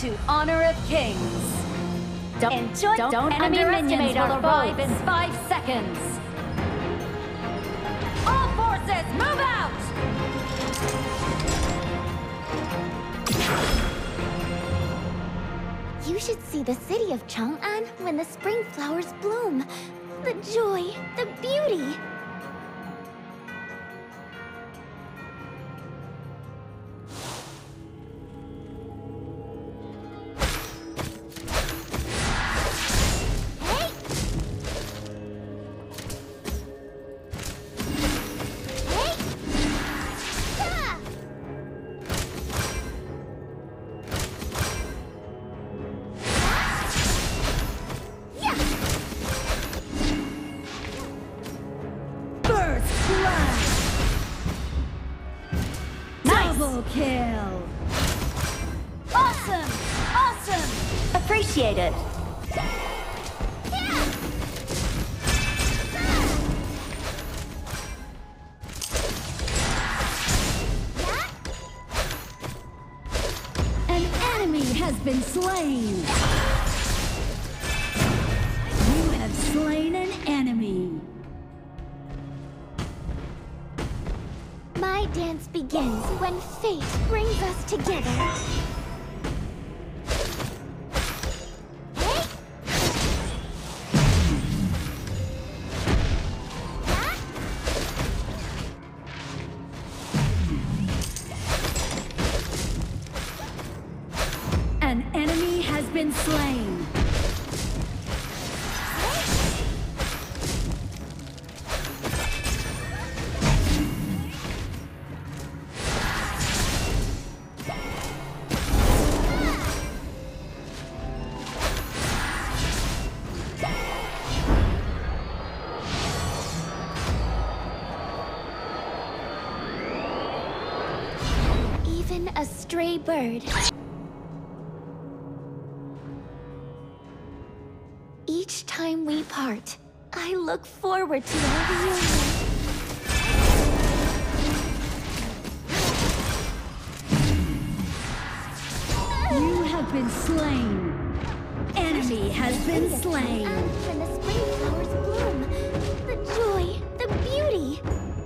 to Honor of Kings. Don't underestimate our revive in 5 seconds. All forces, move out! You should see the city of Chang'an when the spring flowers bloom. The joy, the beauty. Kill! Awesome! Awesome! Appreciate it! An enemy has been slain! You have slain an enemy! My dance begins when fate brings us together. Hey! An enemy has been slain. A stray bird. Each time we part, I look forward to our reunion. You have been slain. Enemy has been slain. When the spring flowers bloom, the joy, the beauty.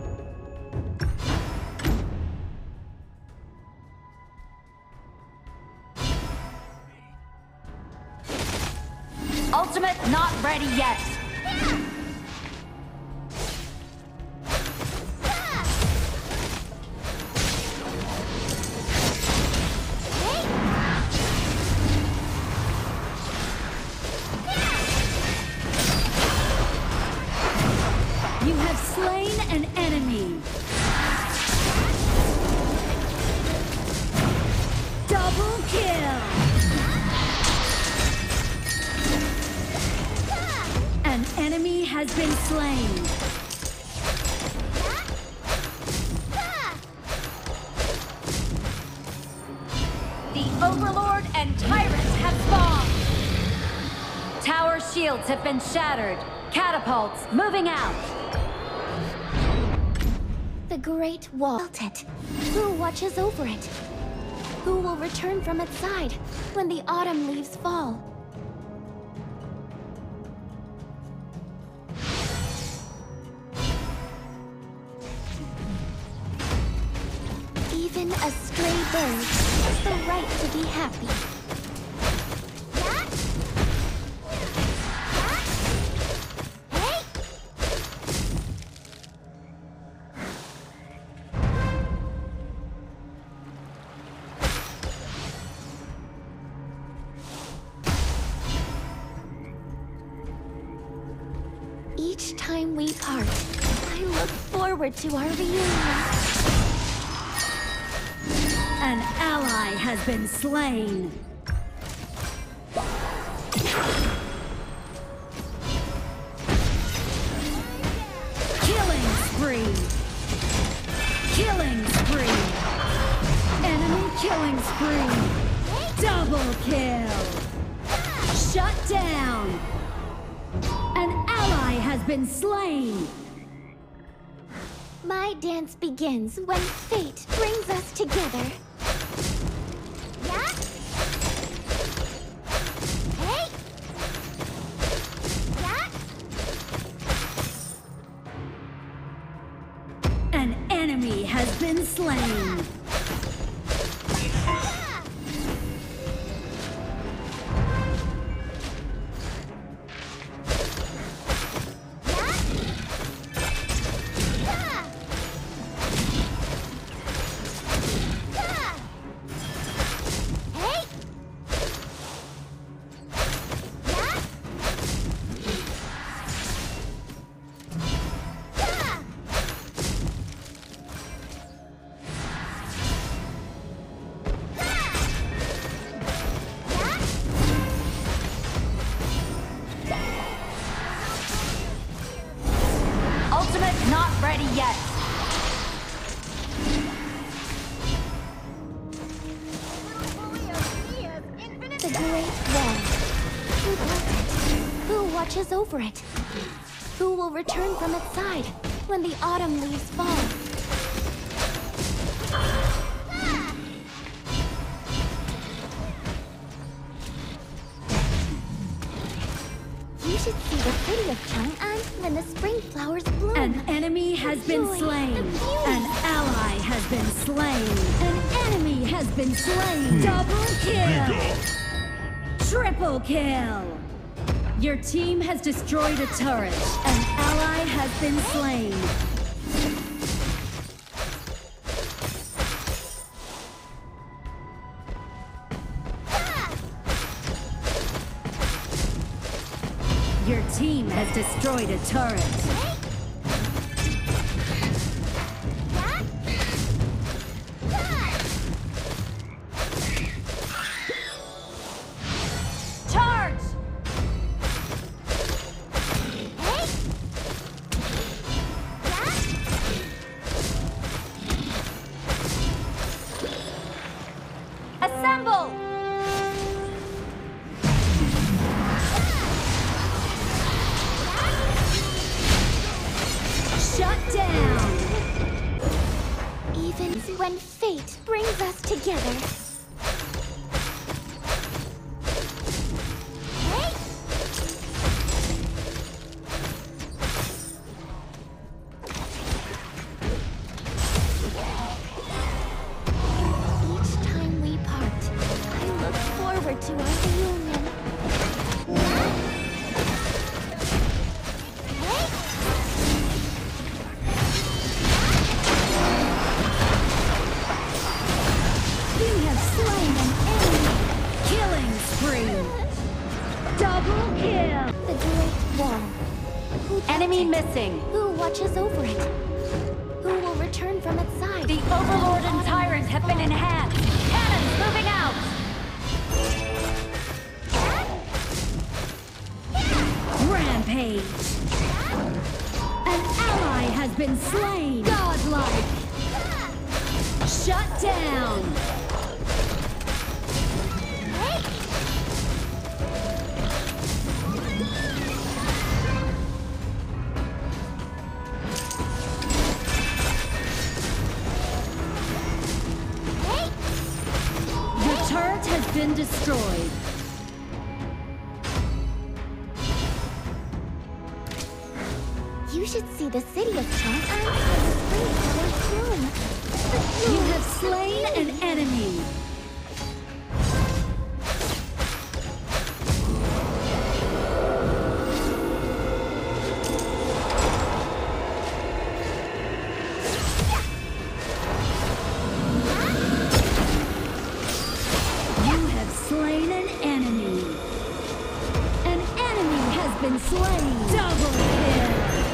Ultimate not ready yet. You have slain an enemy. Double kill. An enemy has been slain. The Overlord and Tyrant have spawned. Tower shields have been shattered. Catapults moving out. The Great Wall. Who watches over it? Who will return from its side when the autumn leaves fall? Even a stray bird has the right to be happy. Hey! Each time we part, I look forward to our reunion. An ally has been slain. Killing spree. Killing spree. Enemy killing spree. Double kill. Shut down. An ally has been slain. My dance begins when fate brings us together. Yeah? enemy has been slain. Not ready yet. The Great Wall. Who built it? Who watches over it? Who will return from its side when the autumn leaves fall? You should see the city of Chang'an when the spring flowers bloom. An enemy has been Joy, slain. the beauty. An ally has been slain. An enemy has been slain. Double kill. Triple kill. Your team has destroyed a turret. An ally has been slain. Your team has destroyed a turret. Charge! Assemble! Shut down! Even when fate brings us together. Each time we part, I look forward to our reunion. You have slain an enemy! Killing spree! Double kill! The Great Wall. Who built Enemy it? missing. Who watches over it? Who will return from its side? The Overlord and Tyrant have been enhanced. Cannons moving out. Rampage! An ally has been slain! Godlike! Shut down! Your turret has been destroyed. You should see the city of Chang'an when the spring flowers bloom. You have slain an enemy. You have slain an enemy. An enemy has been slain. Double kill.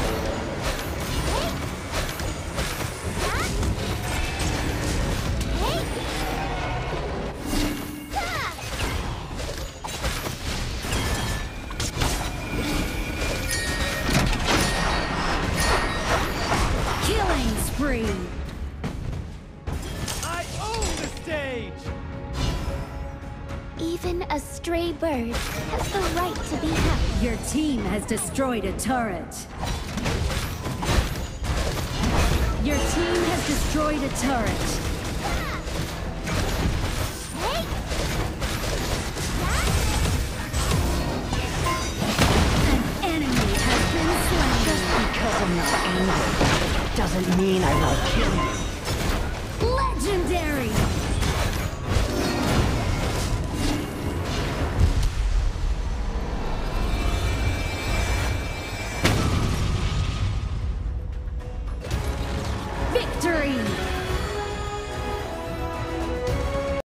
Killing spree. I own the stage! Even a stray bird has the right to be happy. Your team has destroyed a turret. Your team has destroyed a turret. An enemy has been slain. Because I'm not angry doesn't mean I won't kill you.